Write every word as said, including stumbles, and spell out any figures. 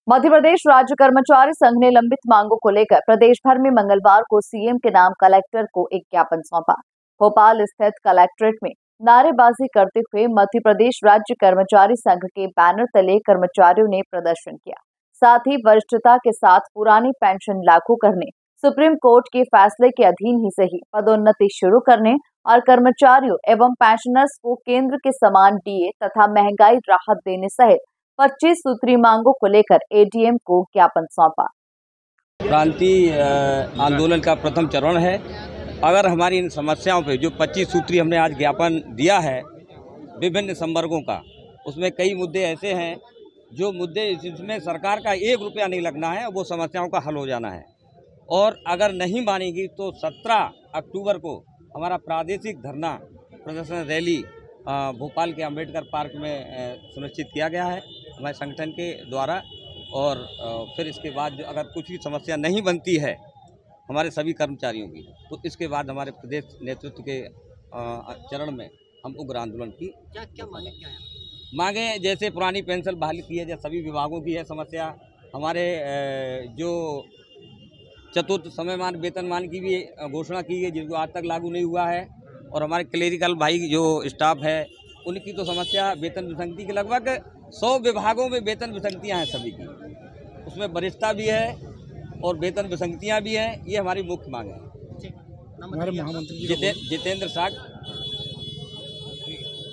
मध्य प्रदेश राज्य कर्मचारी संघ ने लंबित मांगों को लेकर प्रदेश भर में मंगलवार को सीएम के नाम कलेक्टर को एक ज्ञापन सौंपा। भोपाल स्थित कलेक्ट्रेट में नारेबाजी करते हुए मध्य प्रदेश राज्य कर्मचारी संघ के बैनर तले कर्मचारियों ने प्रदर्शन किया। साथ ही वरिष्ठता के साथ पुरानी पेंशन लागू करने, सुप्रीम कोर्ट के फैसले के अधीन ही सही पदोन्नति शुरू करने और कर्मचारियों एवं पेंशनर्स को केंद्र के समान डीए तथा महंगाई राहत देने सहित पच्चीस सूत्री मांगों को लेकर एडीएम को ज्ञापन सौंपा। क्रांति आंदोलन का प्रथम चरण है। अगर हमारी इन समस्याओं पे जो पच्चीस सूत्री हमने आज ज्ञापन दिया है विभिन्न संवर्गों का, उसमें कई मुद्दे ऐसे हैं जो मुद्दे जिसमें सरकार का एक रुपया नहीं लगना है, वो समस्याओं का हल हो जाना है। और अगर नहीं मानेगी तो सत्रह अक्टूबर को हमारा प्रादेशिक धरना प्रदर्शन रैली भोपाल के अंबेडकर पार्क में सुनिश्चित किया गया है हमारे संगठन के द्वारा। और फिर इसके बाद अगर कुछ भी समस्या नहीं बनती है हमारे सभी कर्मचारियों की, तो इसके बाद हमारे प्रदेश नेतृत्व के चरण में हम उग्र आंदोलन की क्या क्या मांगे क्या है? मांगे जैसे पुरानी पेंशन बहाली की है, जैसे सभी विभागों की है समस्या। हमारे जो चतुर्थ समयमान वेतनमान की भी घोषणा की है जिनको आज तक लागू नहीं हुआ है। और हमारे क्लेरिकल भाई जो स्टाफ है उनकी तो समस्या वेतन विसंगति के लगभग सौ विभागों में वेतन विसंगतियां हैं सभी की, उसमें वरिष्ठता भी है और वेतन विसंगतियां भी हैं। ये हमारी मुख्य मांग है। हमारे महामंत्री जिते, जितेंद्र साग